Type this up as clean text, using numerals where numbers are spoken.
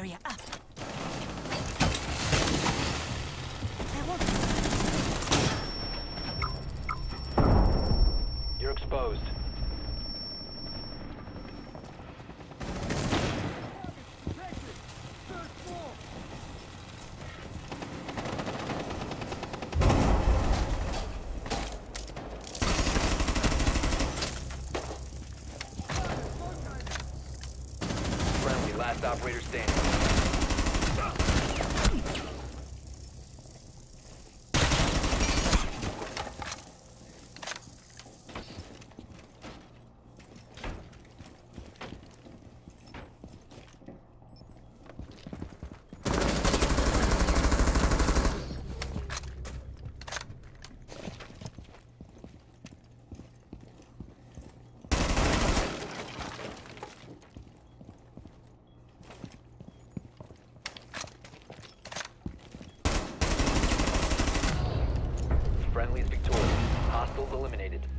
area up. There won't You're exposed. Friendly, last operator standing. Friendly is victorious. Hostiles eliminated.